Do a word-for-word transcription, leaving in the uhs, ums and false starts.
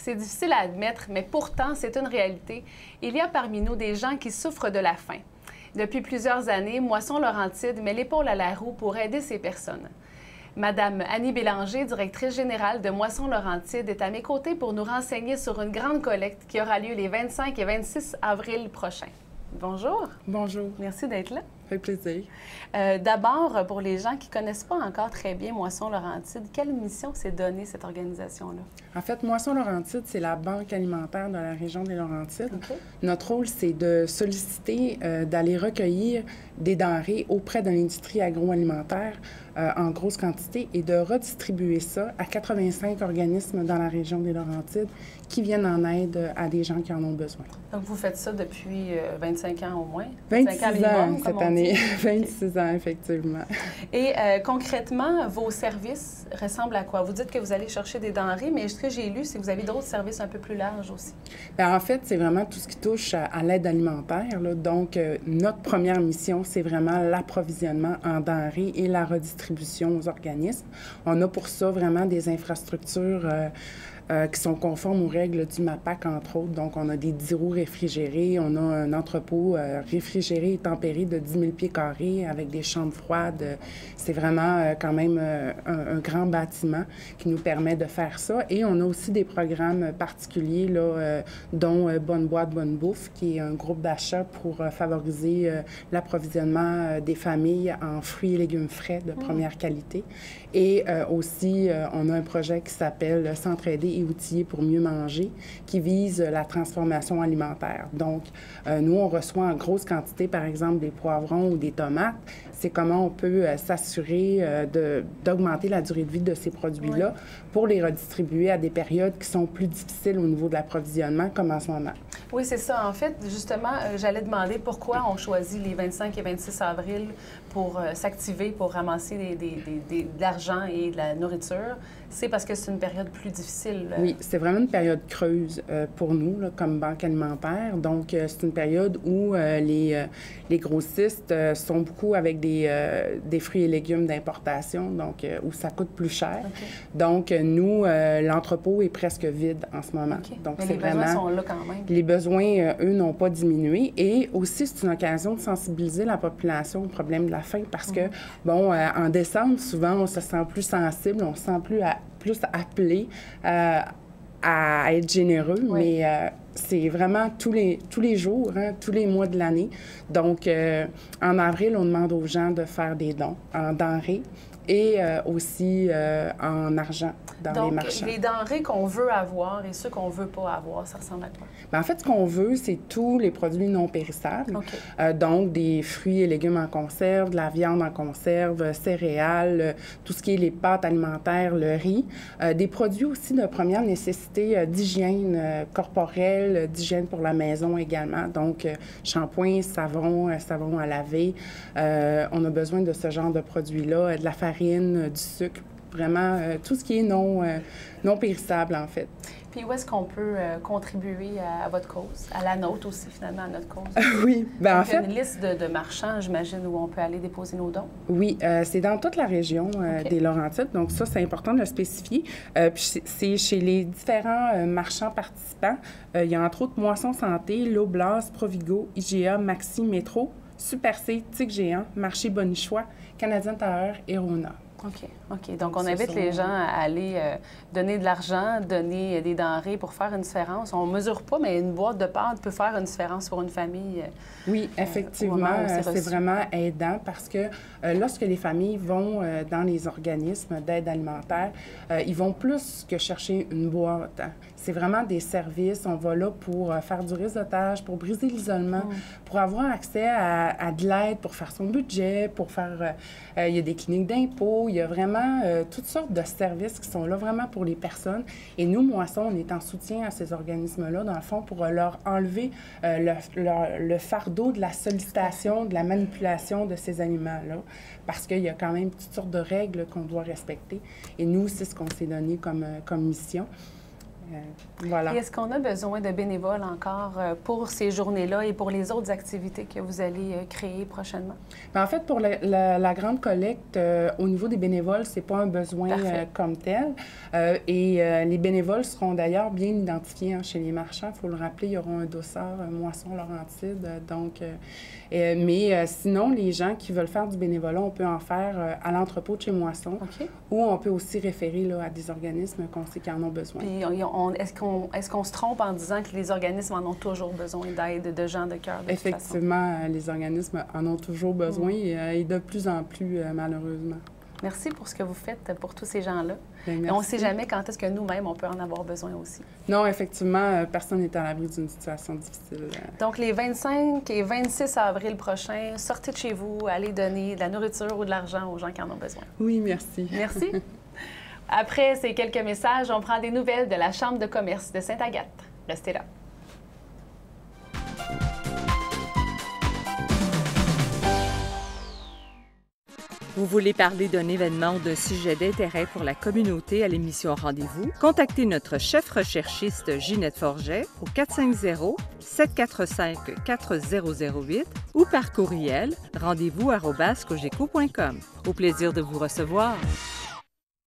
C'est difficile à admettre, mais pourtant, c'est une réalité. Il y a parmi nous des gens qui souffrent de la faim. Depuis plusieurs années, Moisson Laurentide met l'épaule à la roue pour aider ces personnes. Madame Annie Bélanger, directrice générale de Moisson Laurentide, est à mes côtés pour nous renseigner sur une grande collecte qui aura lieu les vingt-cinq et vingt-six avril prochains. Bonjour. Bonjour. Merci d'être là. Ça fait plaisir. Euh, D'abord, pour les gens qui ne connaissent pas encore très bien Moisson Laurentide, quelle mission s'est donnée cette organisation-là? En fait, Moisson Laurentide, c'est la banque alimentaire de la région des Laurentides. Okay. Notre rôle, c'est de solliciter, euh, d'aller recueillir des denrées auprès de l'industrie agroalimentaire euh, en grosse quantité et de redistribuer ça à quatre-vingt-cinq organismes dans la région des Laurentides qui viennent en aide à des gens qui en ont besoin. Donc, vous faites ça depuis euh, vingt-cinq ans au moins? vingt-six ans, minimum, cette année. vingt-six okay. ans, effectivement. Et euh, concrètement, vos services ressemblent à quoi? Vous dites que vous allez chercher des denrées, mais ce que j'ai lu, c'est que vous avez d'autres services un peu plus larges aussi. Bien, en fait, c'est vraiment tout ce qui touche à, à l'aide alimentaire, là. Donc, euh, notre première mission, c'est vraiment l'approvisionnement en denrées et la redistribution aux organismes. On a pour ça vraiment des infrastructures euh, Euh, qui sont conformes aux règles du MAPAC, entre autres. Donc, on a des dix roues réfrigérées, on a un entrepôt euh, réfrigéré et tempéré de dix mille pieds carrés avec des chambres froides. C'est vraiment euh, quand même euh, un, un grand bâtiment qui nous permet de faire ça. Et on a aussi des programmes particuliers, là, euh, dont euh, Bonne Boîte, Bonne Bouffe, qui est un groupe d'achat pour euh, favoriser euh, l'approvisionnement euh, des familles en fruits et légumes frais de première mmh. qualité. Et euh, aussi, euh, on a un projet qui s'appelle S'entraider et outiller pour mieux manger, qui vise la transformation alimentaire. Donc, euh, nous, on reçoit en grosse quantité, par exemple, des poivrons ou des tomates. C'est comment on peut euh, s'assurer euh, d'augmenter la durée de vie de ces produits-là oui. pour les redistribuer à des périodes qui sont plus difficiles au niveau de l'approvisionnement, comme en ce moment. Oui, c'est ça. En fait, justement, euh, j'allais demander pourquoi on choisit les vingt-cinq et vingt-six avril pour euh, s'activer, pour ramasser des, des, des, des, de l'argent et de la nourriture. C'est parce que c'est une période plus difficile. Oui, c'est vraiment une période creuse euh, pour nous, là, comme banque alimentaire. Donc, euh, c'est une période où euh, les, euh, les grossistes euh, sont beaucoup avec des, euh, des fruits et légumes d'importation, donc euh, où ça coûte plus cher. Okay. Donc, euh, nous, euh, l'entrepôt est presque vide en ce moment. Okay. Donc, c'est vraiment... Les besoins sont là quand même. Les besoins, euh, eux, n'ont pas diminué. Et aussi, c'est une occasion de sensibiliser la population au problème de la faim parce que, mmh. bon, euh, en décembre, souvent, on se sent plus sensible, on se sent plus, à, plus appelé euh, à être généreux, oui. mais euh, c'est vraiment tous les, tous les jours, hein, tous les mois de l'année. Donc, euh, en avril, on demande aux gens de faire des dons en denrées et euh, aussi euh, en argent dans Donc, les marchands. Donc, les denrées qu'on veut avoir et ceux qu'on ne veut pas avoir, ça ressemble à quoi? Bien, en fait, ce qu'on veut, c'est tous les produits non périssables. Okay. Euh, donc, des fruits et légumes en conserve, de la viande en conserve, céréales, euh, tout ce qui est les pâtes alimentaires, le riz. Euh, des produits aussi de première nécessité euh, d'hygiène euh, corporelle, d'hygiène pour la maison également. Donc, euh, shampoing, savon, euh, savon à laver. Euh, on a besoin de ce genre de produits-là, euh, de la farine, euh, du sucre. Vraiment, euh, tout ce qui est non, euh, non périssable, en fait. Puis où est-ce qu'on peut euh, contribuer à, à votre cause, à la nôtre aussi, finalement, à notre cause? Oui, bien en fait... Il y a fait... une liste de, de marchands, j'imagine, où on peut aller déposer nos dons? Oui, euh, c'est dans toute la région euh, okay. des Laurentides, donc ça, c'est important de le spécifier. Euh, puis c'est chez les différents euh, marchands participants. Euh, il y a entre autres Moisson Santé, Loblas, Provigo, I G A, Maxi, Métro, Super C, Tic Géant, Marché Bonichois, Canadien Tire et Rona. OK. OK. Donc, on invite les gens à aller euh, donner de l'argent, donner des denrées pour faire une différence. On ne mesure pas, mais une boîte de pâtes peut faire une différence pour une famille. Euh, oui, effectivement, euh, c'est vraiment aidant parce que euh, lorsque les familles vont euh, dans les organismes d'aide alimentaire, euh, ils vont plus que chercher une boîte. Hein. C'est vraiment des services. On va là pour euh, faire du réseautage, pour briser l'isolement, mm. pour avoir accès à, à de l'aide, pour faire son budget, pour faire... Euh, il y a des cliniques d'impôts, il y a vraiment euh, toutes sortes de services qui sont là vraiment pour les personnes. Et nous, Moisson, on est en soutien à ces organismes-là, dans le fond, pour euh, leur enlever euh, le, leur, le fardeau de la sollicitation, de la manipulation de ces aliments-là, parce qu'il y a quand même toutes sortes de règles qu'on doit respecter. Et nous, c'est ce qu'on s'est donné comme, euh, comme mission. Euh, voilà. Et est-ce qu'on a besoin de bénévoles encore euh, pour ces journées-là et pour les autres activités que vous allez euh, créer prochainement? Bien, en fait, pour la, la, la grande collecte, euh, au niveau des bénévoles, c'est pas un besoin euh, comme tel. Euh, et euh, les bénévoles seront d'ailleurs bien identifiés hein, chez les marchands. Il faut le rappeler, il y aura un dossard euh, Moisson Laurentide. Donc, euh, euh, mais euh, sinon, les gens qui veulent faire du bénévolat, on peut en faire euh, à l'entrepôt de chez Moisson, okay. ou on peut aussi référer là, à des organismes qu'on sait qui en ont besoin. Puis, on, on, est-ce qu'on est-ce qu'on se trompe en disant que les organismes en ont toujours besoin d'aide, de gens de cœur? De Effectivement, les organismes en ont toujours besoin mmh. et, euh, et de plus en plus, euh, malheureusement. Merci pour ce que vous faites pour tous ces gens-là. Bien, on ne sait jamais quand est-ce que nous-mêmes, on peut en avoir besoin aussi. Non, effectivement, personne n'est à l'abri d'une situation difficile. Donc, les vingt-cinq et vingt-six avril prochains, sortez de chez vous, allez donner de la nourriture ou de l'argent aux gens qui en ont besoin. Oui, merci. Merci. Après ces quelques messages, on prend des nouvelles de la Chambre de commerce de Sainte-Agathe. Restez là. Vous voulez parler d'un événement ou d'un sujet d'intérêt pour la communauté à l'émission Rendez-vous? Contactez notre chef recherchiste Ginette Forget au quatre cinq zéro, sept quatre cinq, quatre zéro zéro huit ou par courriel rendez-vous arobase cogeco point com. Au plaisir de vous recevoir.